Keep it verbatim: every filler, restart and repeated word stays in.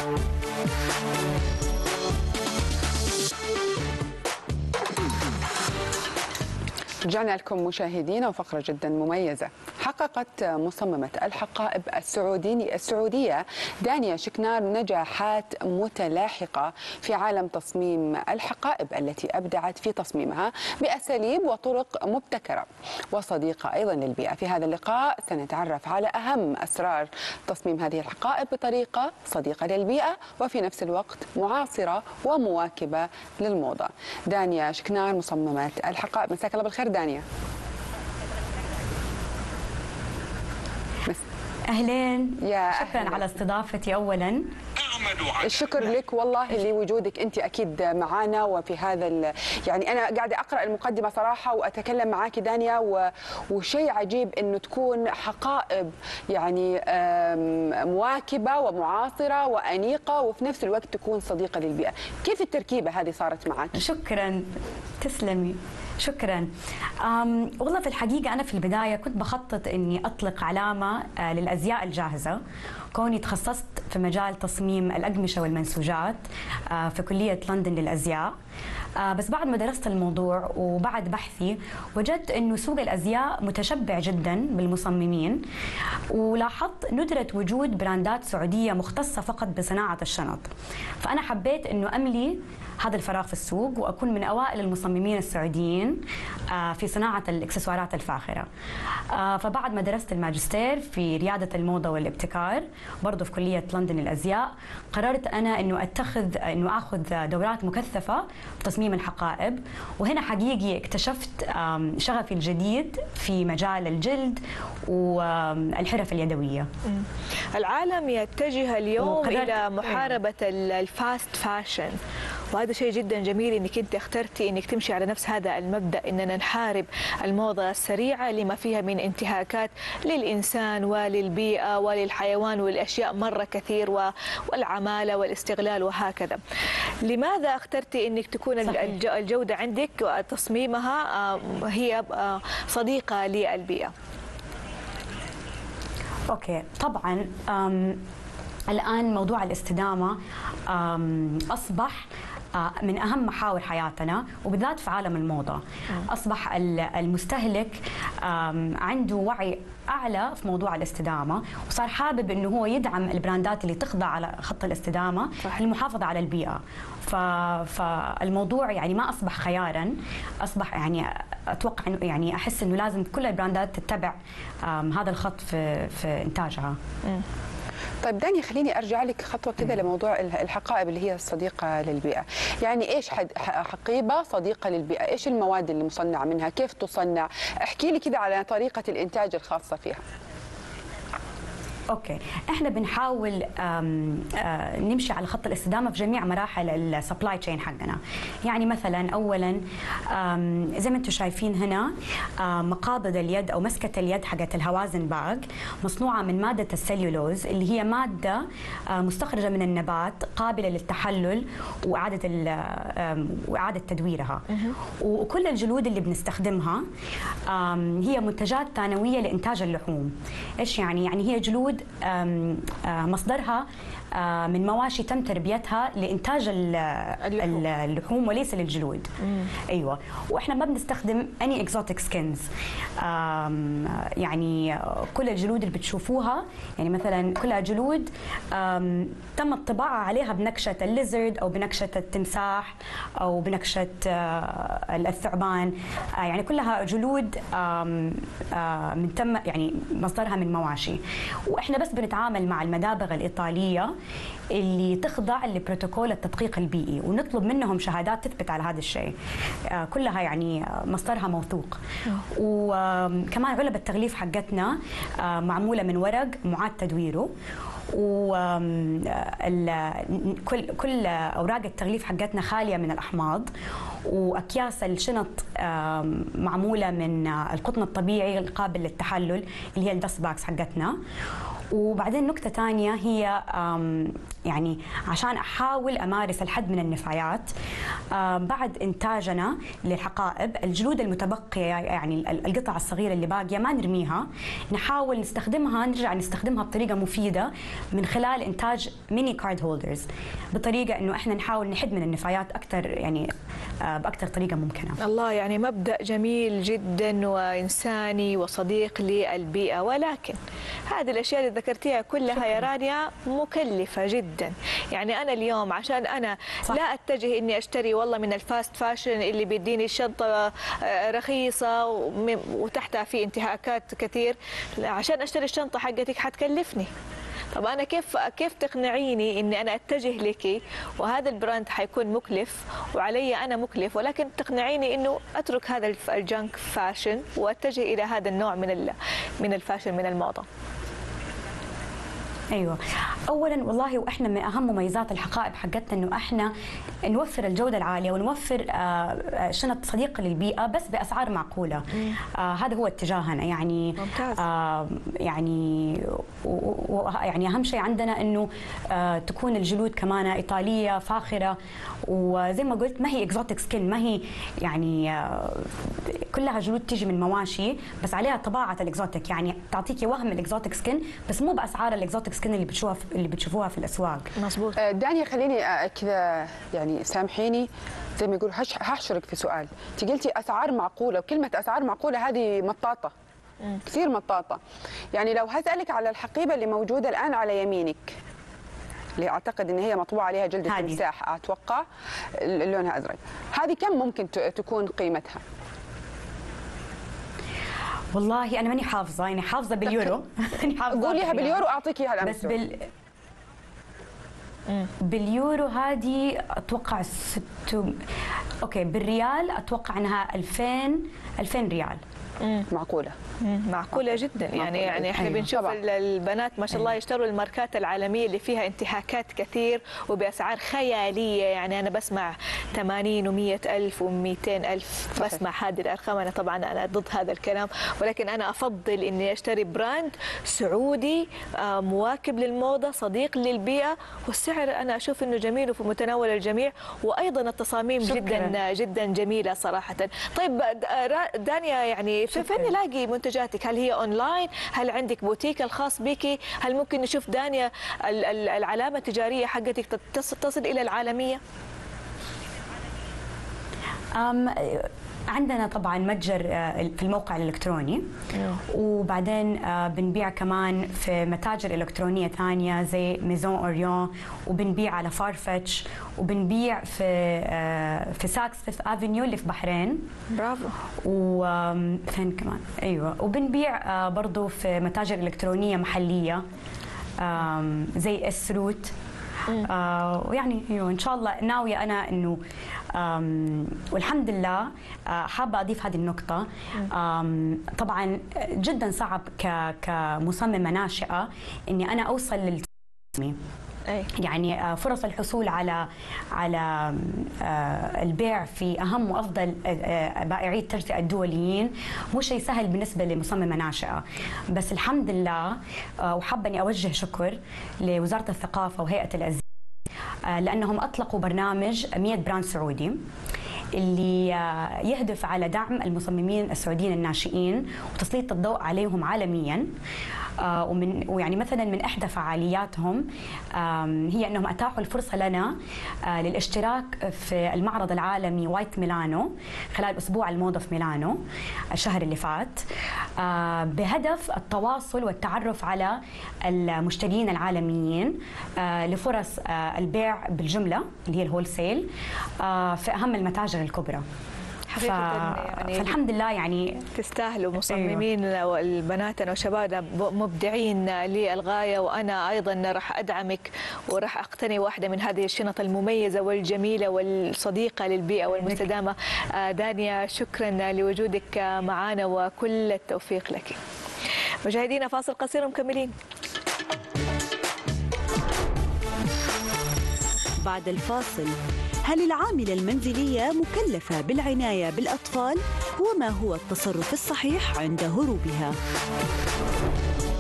رجعنا لكم مشاهدينا وفقرة جدا مميزة. حققت مصممة الحقائب السعودي السعودية دانيا شكنار نجاحات متلاحقة في عالم تصميم الحقائب التي أبدعت في تصميمها بأساليب وطرق مبتكرة وصديقة أيضا للبيئة. في هذا اللقاء سنتعرف على أهم أسرار تصميم هذه الحقائب بطريقة صديقة للبيئة وفي نفس الوقت معاصرة ومواكبة للموضة. دانيا شكنار مصممة الحقائب، مساك الله بالخير دانيا. أهلين، يا شكرا أهلا. على استضافتي أولا. الشكر لك والله لوجودك انت اكيد معنا وفي هذا يعني انا قاعده اقرا المقدمه صراحه واتكلم معاكي دانيا و... وشيء عجيب انه تكون حقائب يعني مواكبه ومعاصره وانيقه وفي نفس الوقت تكون صديقه للبيئه. كيف التركيبه هذه صارت معك؟ شكرا، تسلمي. شكرا. والله في الحقيقة أنا في البداية كنت بخطط أني أطلق علامة للأزياء الجاهزة، كوني تخصصت في مجال تصميم الأقمشة والمنسوجات في كلية لندن للأزياء. بس بعد ما درست الموضوع وبعد بحثي وجدت أنه سوق الأزياء متشبع جدا بالمصممين، ولاحظت ندرة وجود براندات سعودية مختصة فقط بصناعة الشنط. فأنا حبيت أنه أملي هذا الفراغ في السوق وأكون من أوائل المصممين السعوديين في صناعة الإكسسوارات الفاخرة. فبعد ما درست الماجستير في ريادة الموضة والابتكار برضو في كلية لندن للأزياء، قررت أنا أنه أتخذ أنه أخذ دورات مكثفة في تصميم الحقائب. وهنا حقيقي اكتشفت شغفي الجديد في مجال الجلد والحرف اليدوية. العالم يتجه اليوم إلى محاربة الفاست فاشن، وهذا شيء جدا جميل انك انت اخترتي انك تمشي على نفس هذا المبدا، اننا نحارب الموضه السريعه لما فيها من انتهاكات للانسان وللبيئه وللحيوان والاشياء مره كثير، والعماله والاستغلال وهكذا. لماذا اخترتي انك تكون صحيح. الجوده عندك وتصميمها هي صديقه للبيئه؟ اوكي، طبعا الآن موضوع الاستدامة أصبح من أهم محاور حياتنا، وبالذات في عالم الموضة. أصبح المستهلك عنده وعي أعلى في موضوع الاستدامة، وصار حابب أنه هو يدعم البراندات اللي تخضع على خط الاستدامة للمحافظة على البيئة. فالموضوع يعني ما أصبح خياراً، أصبح يعني أتوقع إنه يعني أحس إنه لازم كل البراندات تتبع هذا الخط في في إنتاجها. طيب دانيا، خليني ارجع لك خطوه كده لموضوع الحقائب اللي هي الصديقه للبيئه. يعني ايش حقيبه صديقه للبيئه؟ ايش المواد اللي مصنعه منها؟ كيف تصنع؟ احكي لي كده على طريقه الانتاج الخاصه فيها. اوكي، احنا بنحاول آم آم نمشي على خط الاستدامه في جميع مراحل السبلاي تشين حقنا. يعني مثلا اولا زي ما انتم شايفين هنا مقابض اليد او مسكه اليد حقت الهوازن باج مصنوعه من ماده السليولوز، اللي هي ماده مستخرجه من النبات قابله للتحلل واعاده واعاده تدويرها. وكل الجلود اللي بنستخدمها هي منتجات ثانويه لانتاج اللحوم. ايش يعني؟ يعني هي جلود مصدرها من مواشي تم تربيتها لإنتاج اللحوم, اللحوم وليس للجلود. مم. أيوة، وإحنا ما بنستخدم any exotic skins. يعني كل الجلود اللي بتشوفوها يعني مثلا كلها جلود تم الطباعة عليها بنكشة الليزرد أو بنكشة التمساح أو بنكشة الثعبان. يعني كلها جلود من تم يعني مصدرها من مواشي. وإحنا بس بنتعامل مع المدابغ الإيطالية اللي تخضع لبروتوكول التدقيق البيئي، ونطلب منهم شهادات تثبت على هذا الشيء. كلها يعني مصدرها موثوق. وكمان علب التغليف حقتنا معمولة من ورق معاد تدويره، وكل كل اوراق التغليف حقتنا خاليه من الاحماض، واكياس الشنط معموله من القطن الطبيعي القابل للتحلل اللي هي الدست باكس حقتنا. وبعدين نقطة ثانية هي يعني عشان أحاول أمارس الحد من النفايات بعد إنتاجنا للحقائب، الجلود المتبقية يعني القطع الصغيرة اللي باقية ما نرميها، نحاول نستخدمها نرجع نستخدمها بطريقة مفيدة من خلال إنتاج ميني كارد هولدرز، بطريقة إنه إحنا نحاول نحد من النفايات أكثر يعني بأكثر طريقة ممكنة. الله، يعني مبدأ جميل جدا وإنساني وصديق للبيئة، ولكن هذه الأشياء اللي ذكرتيها كلها شكرا. يا رانيا مكلفة جدا. يعني أنا اليوم عشان أنا صح. لا أتجه إني أشتري والله من الفاست فاشن اللي بيديني شنطة رخيصة وتحتها في انتهاكات كثير، عشان أشتري الشنطة حقتك حتكلفني. طب أنا كيف كيف تقنعيني إني أنا أتجه لك وهذا البراند حيكون مكلف وعلي أنا مكلف، ولكن تقنعيني إنه أترك هذا الجانك فاشن وأتجه إلى هذا النوع من من الفاشن من الموضة؟ ايوه، اولا والله واحنا من اهم مميزات الحقائب حقتنا انه احنا نوفر الجوده العاليه ونوفر آه شنط صديقه للبيئه بس باسعار معقوله. آه هذا هو اتجاهنا يعني. ممتاز. آه يعني يعني اهم شيء عندنا انه آه تكون الجلود كمان ايطاليه فاخره، وزي ما قلت ما هي اكزوتيك سكين، ما هي يعني آه كلها جلود تيجي من مواشي بس عليها طباعه الاكزوتيك، يعني تعطيكي وهم الاكزوتيك سكين بس مو باسعار الاكزوتيك سكين اللي بتشوفها اللي بتشوفوها في الاسواق. مظبوط. دانيا خليني كذا يعني سامحيني زي ما يقول هحشرك في سؤال. انت قلتي اسعار معقوله، وكلمه اسعار معقوله هذه مطاطه كثير مطاطه. يعني لو هسالك على الحقيبه اللي موجوده الان على يمينك اللي اعتقد ان هي مطبوع عليها جلد التمساح، اتوقع لونها ازرق، هذه كم ممكن تكون قيمتها؟ والله انا ماني حافظه، يعني حافظه باليورو. قوليها باليورو اعطيك اياها الان. بس بال باليورو هذه اتوقع ستة. اوكي بالريال اتوقع انها ألفين ألفين ريال. مم. معقوله معقوله جدا. يعني معقولة. يعني احنا أيوة. بنشوف طبعا. البنات ما شاء الله يشتروا الماركات العالميه اللي فيها انتهاكات كثير وباسعار خياليه. يعني انا بسمع ثمانين ومئة ألف ومئتين ألف، بسمع هذه الارقام. انا طبعا انا ضد هذا الكلام، ولكن انا افضل اني اشتري براند سعودي مواكب للموضه، صديق للبيئه، والسعر انا اشوف انه جميل وفي متناول الجميع، وايضا التصاميم شكرا. جدا جدا جميله صراحه. طيب دانيا، يعني فين نلاقي منتجاتك؟ هل هي اونلاين؟ هل عندك بوتيك الخاص بك؟ هل ممكن نشوف دانيا العلامه التجاريه حقتك تصل الى العالميه؟ أم عندنا طبعا متجر في الموقع الالكتروني، وبعدين بنبيع كمان في متاجر الكترونيه ثانيه زي ميزون اوريون، وبنبيع على فارفتش، وبنبيع في في ساكس فيفث افنيو اللي في بحرين. برافو. وفين كمان؟ ايوه، وبنبيع برضه في متاجر الكترونيه محليه زي اسروت. آه ويعني ايوه ان شاء الله ناويه انا انه والحمد لله. آه حابه اضيف هذه النقطه. طبعا جدا صعب كمصممه ناشئه اني انا اوصل للتصميم. يعني فرص الحصول على على البيع في اهم وافضل بائعي التجزئه الدوليين مو شيء سهل بالنسبه لمصممه ناشئه، بس الحمد لله. وحابه اني اوجه شكر لوزاره الثقافه وهيئه الازياء لانهم اطلقوا برنامج مئة براند سعودي اللي يهدف على دعم المصممين السعوديين الناشئين وتسليط الضوء عليهم عالميا. آه ومن ويعني مثلا من احدى فعالياتهم هي انهم اتاحوا الفرصه لنا آه للاشتراك في المعرض العالمي وايت ميلانو خلال اسبوع الموضه في ميلانو الشهر اللي فات، آه بهدف التواصل والتعرف على المشترين العالميين آه لفرص آه البيع بالجمله اللي هي الهول سيل آه في اهم المتاجر الكبرى. ف... يعني فالحمد لله يعني تستاهلوا مصممين. أيوة. البناتنا وشبابنا مبدعين للغايه، وانا ايضا راح ادعمك وراح اقتني واحده من هذه الشنط المميزه والجميله والصديقه للبيئه والمستدامه. دانيا شكرا لوجودك معنا وكل التوفيق لك. مشاهدينا فاصل قصير ومكملين. بعد الفاصل، هل العاملة المنزلية مكلفة بالعناية بالأطفال؟ وما هو التصرف الصحيح عند هروبها؟